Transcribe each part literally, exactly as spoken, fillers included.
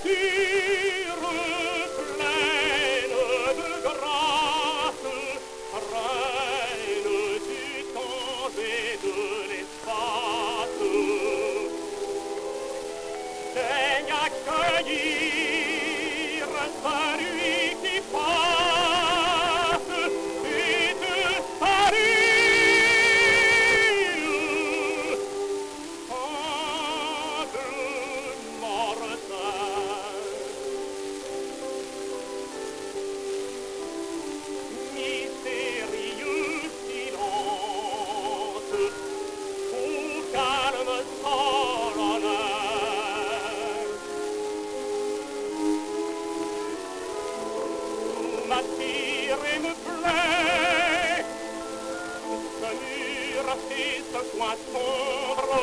nature pleine de grâce, reine du temps et de l'espace, daigne accueillir celui qui passe et te salue. Ange mortel, mystérieux silence, au calme solennel, m'attire et me plaît, ce mur et ce coin sombre,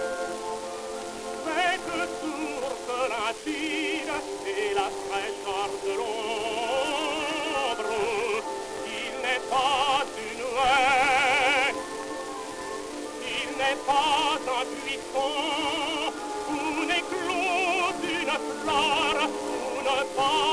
cette source limpide et la fraîcheur de l'ombre. Il n'est pas une haie, il n'est pas un buisson, où n'éclose une fleur, où ne pas